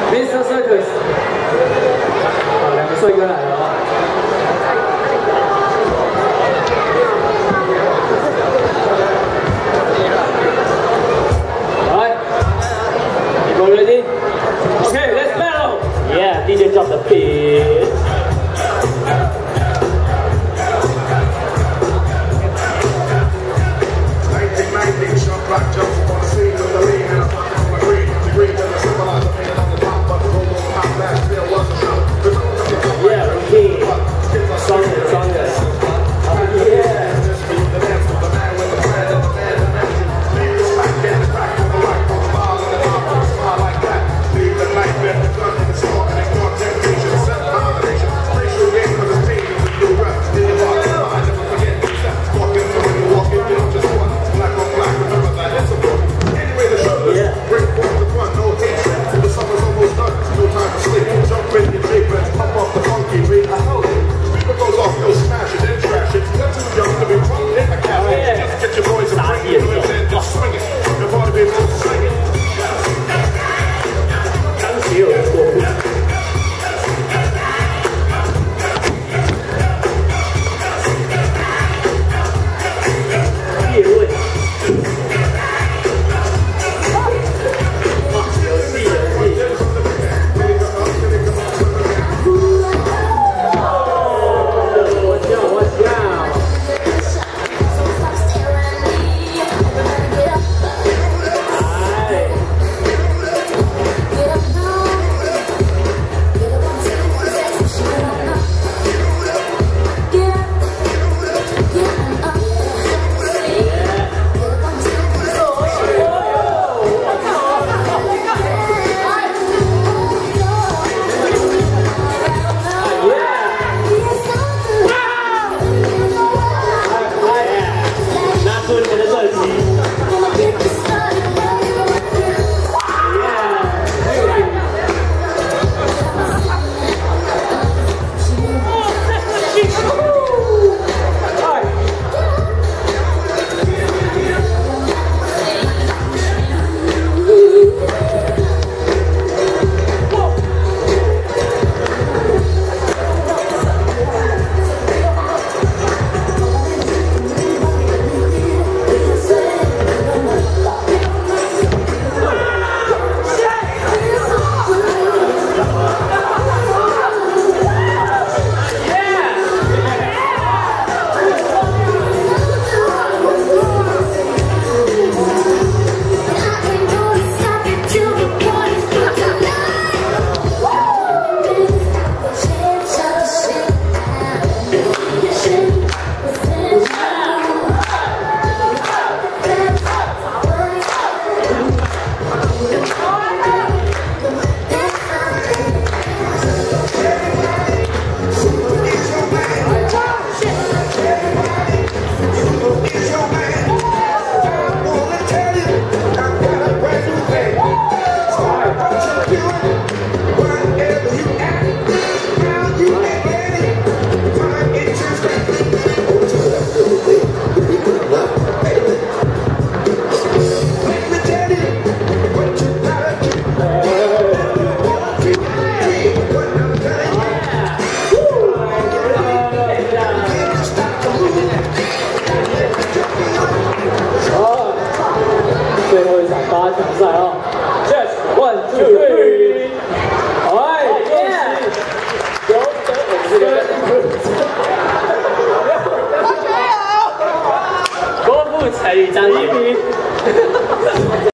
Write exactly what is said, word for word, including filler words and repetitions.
，Mister Circus， 好，两个帅哥来了啊！来 ，You ready? Okay, let's battle. Yeah, D J drop the beat. Rock jumps on the scene with the lean and I'm on my green. The green doesn't symbolize the pain on the top, but the roll on top last still was a shot. Yeah, okay. Song it, song it. Yeah. The dance with the man with the plan and the man that mentions. Leave the smack and the crack on the right, on the ball and the top, on the smile like that. Leave the knife and the gun in the store and ignore temptation. Set combination. Racial game for the team and the new reps. In your heart and mind, never forget these steps. Walking through when you walk in, you don't just want black on black. Remember that it's a book. Anyway, the show is Yeah. Bring forth the fun, no hatred. The summer's almost done, no time to sleep. Jump in your shape and pump up the funky beat. I hold it. Speaker goes off, you'll smash it, then trash it. You're too young to be drunk in the cafe. Oh, yeah. Just get your boys and bring it. Lives in, just swing it. Your party be able to sing it. 当时有人说不。 最后一场八强赛哦 ，Cheers one two three， 哎，恭喜尤德我们这个， 郭富城与张一鸣。